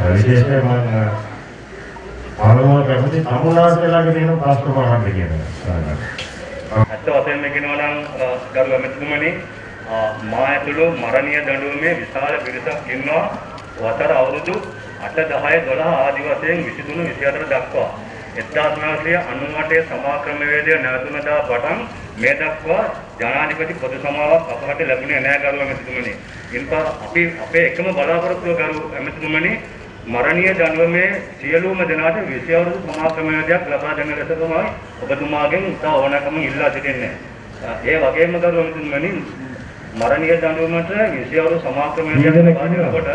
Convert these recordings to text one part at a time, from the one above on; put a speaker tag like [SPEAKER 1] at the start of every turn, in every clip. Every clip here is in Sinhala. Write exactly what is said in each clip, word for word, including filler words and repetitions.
[SPEAKER 1] විශේෂයෙන්ම මම ආරම්භ කරන්නේ තමුන්ලාගේ තියෙන ප්‍රශ්න මොකක්ද කියන එක.
[SPEAKER 2] අත්ත වශයෙන්ම කියනවා නම් ගරු ඇමතිතුමනි මා ඇතුළු මරණීය දඬුවමේ විශාල පිරිසක් ඉන්නවා වසර අවුරුදු අට දහය දොළහ ආදි වශයෙන් විසිතුන විසිහතර දක්වා එක්දාස් නවසිය අනූ අටේ සමා ක්‍රමවේදය නැවතුණදා පටන් මේ දක්වා ජනාධිපති පොදු සමාවක් අපට ලැබුණේ නැහැ ගරු ඇමතිතුමනි. ඉන්පා අපි අපේ එකම බලාපොරොත්තුව ගරු ඇමතිතුමනි මරණීය දඬුවමේ සියලුම දෙනාට විසි අවුරුදු සමා ක්‍රමවේදයක් ලබා දෙන ලෙස තමයි ඔබතුමාගෙන් ඉතා ඕනකම ඉල්ලා සිටින්නේ. ඒ වගේම ගරු ඇමතිතුමනි මරණීය දඬුවමට විසි අවුරුදු සමා ක්‍රමවේදයක් ලබා දෙනකොට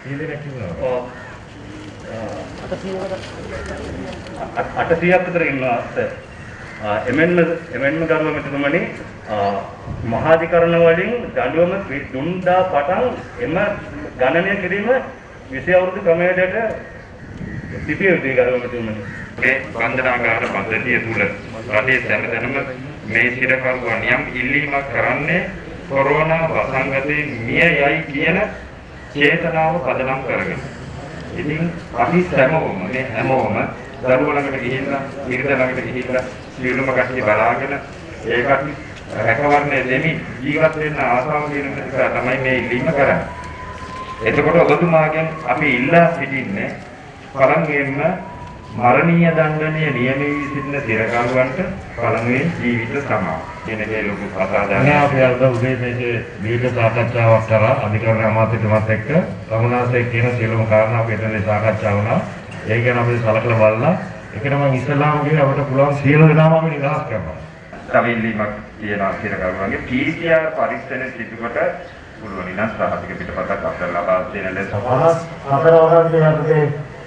[SPEAKER 2] අටසියයක් විතර ඉන්නවා සර්. එමෙන්ම එමෙන්ම ගරු ඇමතිතුමනි මහාධිකරණ වලින් දඬුවම දුන්දා පටන් එම ගණනය කිරීම විසි අවුරුදු ක්‍රමයකට තිබිය යුතුයි ගරු ඇමතිතුමනි.
[SPEAKER 3] මේ බන්ධනාගාර පද්ධතිය තුල රටේ සෑමතැනම මේ සිරකරුවන් යම් ඉල්ලීමක් කරන්නේ කොරෝනා වසංගතයේ මිය යයි කියන චේතනාව පදනම් කරගෙන. ඉතින් අපි හැමෝම මේ හැමෝම දරුවෝ ළඟට ගිහිල්ලා ඉරිද ළඟට ගිහිල්ලා සියලුම කට්ටිය බලාගෙන ඒකට රැකවරණය දෙමින් ජීවත් වෙන්න ආසාව කියන නිසා තමයි මේ ඉල්ලීම කරන්නේ. එතකොට ඔබතුමාගෙන් අපි ඉල්ලා සිටින්නේ පළමුවෙන්ම මරණීය දණ්ඩනය නියමී වී සිටින සිරකරුවන්ට පළමුවෙන් ජීවිත සමාව. කියන දේ ලොකු අසාධාරණයි.
[SPEAKER 1] අපි අද උදේ මේකේ දීර්ඝ සාකච්ඡාවක් කරා අධිකරණ අමාත්‍යතුමත් එක්ක රමුණාසේ කියන සියලුම කාරණා අපි එතනදී සාකච්ඡා වුණා. ඒ ගැන අපි සලකලා බලලා ඒකට මම ඉස්ලාම කියන අපිට පුළුවන් සියලු දෙනාම අපි නිදහස් කරනවා.
[SPEAKER 3] තව ඉල්ලීමක් තියෙනවා සිරකරුවන්ගේ පී සී ආර් පරීක්ෂණ සිදුකොට පුළුවන් නම් සහතික පිටපතක් අපට ලබා දෙන ලෙස
[SPEAKER 1] පනස් හතර වසරේ යටතේ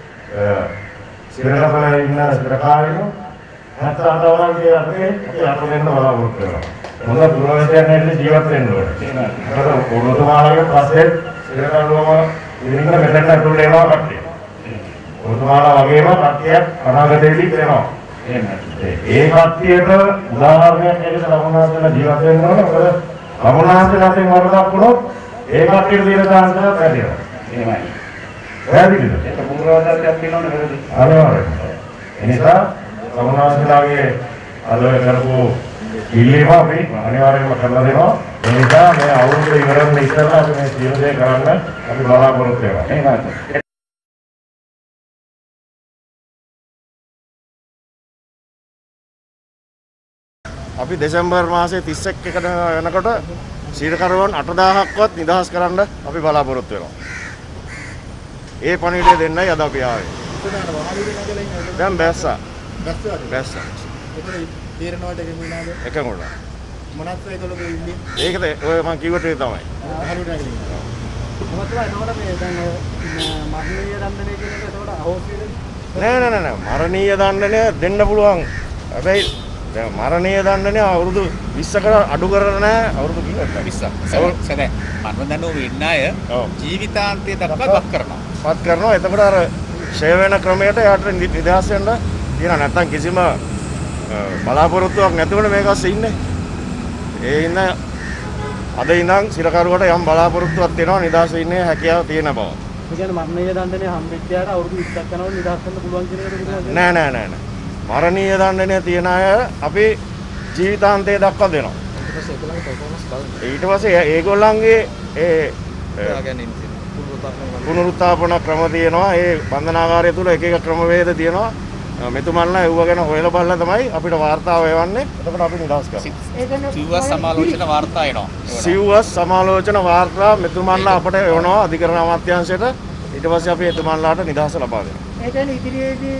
[SPEAKER 1] සිරකපල ඉන්න සිරකාරයෝ හැත්තෑ වසරේ යටතේ අපි අත දෙන්න බලාපොරොත්තු වෙනවා. මොකද පුරවැසියන් හැටියට ජීවත් වෙන්න ඕනේ. ඒකට ඔබතුමාලගේ පස්සේ සිරකරුවම ඉතින් මෙතන ඇතුළට එනවා කට්ටිය. ඔබතුමාලා වගේම කට්ටියක් අනාගතයේදී වෙනවා. ඒ කට්ටියට උදාහරණයක් ඇරෙන්න රමුණාසලා ජීවත් වෙන්න ඕනේ. මොකද රමුණාසලාගෙන් වරදක් වුණොත් ඒ කට්ටියට දෙන chance එක වැඩිනවා. එහෙමයි. වැඩිද? ඒක පුරවැසියක් වෙනවනේ වැඩි. අනිවාර්යයෙන්. ඒ නිසා රමුණාසලාගේ අද කරපු ඉල්ලීම අපි අනිවාර්යයෙන්ම කරලා දෙනවා. ඒ නිසා මේ අවුරුද්ද ඉවර වෙන ඉස්සෙල්ලා අපි මේ සියලු දේ කරන්න අපි බලාපොරොත්තු වෙනවා. එහෙමයි. අපි දෙසැම්බර් මාසයේ තිස් එකට වෙනකොට සිරකරුවන් අටදාහක්වත් නිදහස් කරන්න අපි බලාපොරොත්තු වෙනවා. ඒ පණිවිඩය දෙන්නයි අද අපි ආවේ. දැන් බැස්සා. බැස්සා.
[SPEAKER 4] ඒකේ තීරණවලට ගෙමුණාද?
[SPEAKER 1] එකඟුණ.
[SPEAKER 4] මොනක්ද ඒගොල්ලෝ ඉන්නේ?
[SPEAKER 1] ඒකද ඔය මම කිව්වට ඒ තමයි.
[SPEAKER 4] හරියට නැගිටිනවා. මොකද එතකොට මේ දැන් මරණීය දණ්ඩනය කියන එක එතකොට අහෝසියද?
[SPEAKER 1] නෑ නෑ නෑ මරණීය දණ්ඩනය දෙන්න පුළුවන්. හැබැයි දැන් මරණීය දණ්ඩනය අවුරුදු විස්සකට අඩු කරලා නැහැ අවුරුදු කීයක්ද විස්සක් සැද මරණ දඬුවම ඉන්න අය ජීවිතාන්තය දක්වා පත් කරනවා පත් කරනවා එතකොට අර ෂේ වෙන ක්‍රමයට යාට නිදහස් වෙන්න තියෙන නැත්තම් කිසිම බලාපොරොත්තුවක් නැතුවනේ මේක අස්සේ ඉන්නේ ඒ ඉන්න අද ඉඳන් සිරකරුවට යම් බලාපොරොත්තුවක් තියෙනවා නිදහස් වෙන්නේ හැකියාව තියෙන බව.
[SPEAKER 4] ඒ කියන්නේ මරණීය දණ්ඩනය හම්බෙච්ච යාට අවුරුදු විස්සක් යනකොට නිදහස් වෙන්න පුළුවන් කියන එකට පුළුවන්
[SPEAKER 1] නෑ නෑ නෑ නෑ මරණීය දණ්ඩනය තියන අය අපි ජීවිතාන්තය දක්වා දෙනවා. ඊට පස්සේ ඒගොල්ලන්ගේ ඒ පුනරුත්ථාපන ක්‍රම තියෙනවා. ඒ බන්ධනාගාරය තුල එක එක ක්‍රමවේද තියෙනවා. මෙතුමන්ලා ඒව ගැන හොයලා බලලා තමයි අපිට වාර්තාව එවන්නේ. එතකොට අපි නිදහස් කරනවා.
[SPEAKER 5] සිව්වස් සමාලෝචන වාර්තා එනවා.
[SPEAKER 1] සිව්වස් සමාලෝචන වාර්තා මෙතුමන්ලා අපට එවනවා අධිකරණ අමාත්‍යාංශයට. ඊට පස්සේ අපි එතුමන්ලාට නිදහස ලබා දෙනවා.
[SPEAKER 4] ඒ කියන්නේ ඉදිරියේදී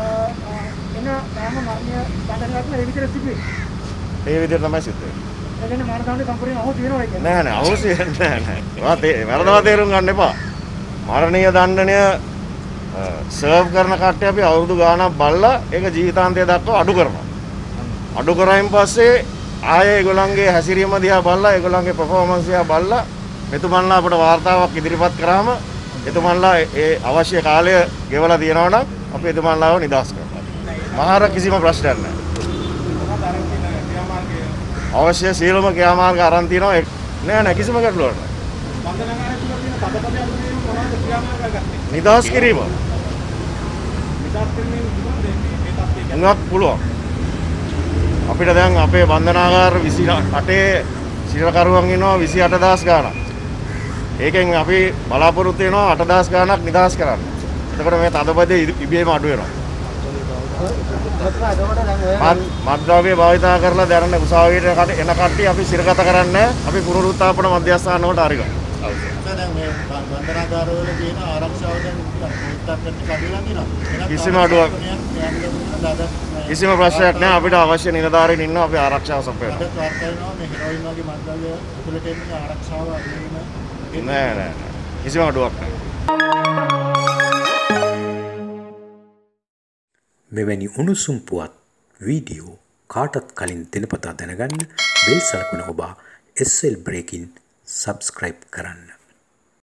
[SPEAKER 1] ඒ විදිහට තමයි සිද්ධ වෙන්නේ.
[SPEAKER 4] ඒ කියන්නේ මරණ දඬුවම සම්පූර්ණයෙන් අහු තියෙනවා කියන්නේ.
[SPEAKER 1] නෑ නෑ අවශ්‍ය නෑ නෑ. වා වැරදවා තේරුම් ගන්න එපා. මරණීය දණ්ඩනය සර්ව් කරන කට්ටිය අපි අවුරුදු ගාණක් බලලා ඒක ජීවිතාන්තය දක්වා අඩු කරනවා. අඩු කරායින් පස්සේ ආයේ ඒගොල්ලන්ගේ හැසිරීම දිහා බලලා ඒගොල්ලන්ගේ පර්ෆෝමන්ස් දිහා බලලා මෙතුමන්ලා අපට වාර්තාවක් ඉදිරිපත් කරාම එතුමන්ලා ඒ අවශ්‍ය කාලය ගෙවලා තියනවා නම් අපි එතුමන්ලාව නිදහස් කරනවා. මහාර කිසිම ප්‍රශ්නයක් නැහැ. අවශ්‍ය සියලුම ක්‍රියාමාර්ග අරන් තියනවා. නෑ නෑ කිසිම ගැටලුවක් නැහැ. නිදහස් කිරීම. උඟක් පුළුවන්. අපිට දැන් අපේ බන්ධනාගාර විසි අටේ සිරකරුවන් ඉන්නවා විසි අට දහස් ගාණක්. ඒකෙන් අපි බලාපොරොත්තු වෙනවා අට දහස් ගාණක් නිදහස් කරන්න. එතකොට මේ තදබදේ ඉබේම අඩු වෙනවා. මත්ද්‍රව්‍ය භාවිතා කරලා දැනන උසාවියට එන කට්ටිය අපි සිරගත කරන්නේ අපි පුනරුත්ථාපන මධ්‍යස්ථාන වලට හරිනවා.
[SPEAKER 4] දැන් මේ බන්ධනාගාර වල තියෙන ආරක්ෂාව දැන් උත්තරකට කඩලා තියෙනවා.
[SPEAKER 1] කිසිම අඩුවක් කිසිම ප්‍රශ්නයක් නැහැ. අපිට අවශ්‍ය නිලධාරීන් ඉන්නවා අපි ආරක්ෂාව සපයනවා.
[SPEAKER 4] අද වාර්තාවනවා මේ හෙරොයින් වගේ මත්ද්‍රව්‍ය උතුලට එන්නේ ආරක්ෂාව අඩු වෙන
[SPEAKER 1] නෑ නෑ කිසිම අඩුවක් නැහැ.
[SPEAKER 6] මෙවැනි උණුසුම් පුවත් වීඩියෝ කාටත් කලින් දිනපතා දැනගන්න බෙල් සලකුණ ඔබා එස් එල් බ්‍රේකින් සබ්ස්ක්‍රයිබ් කරන්න.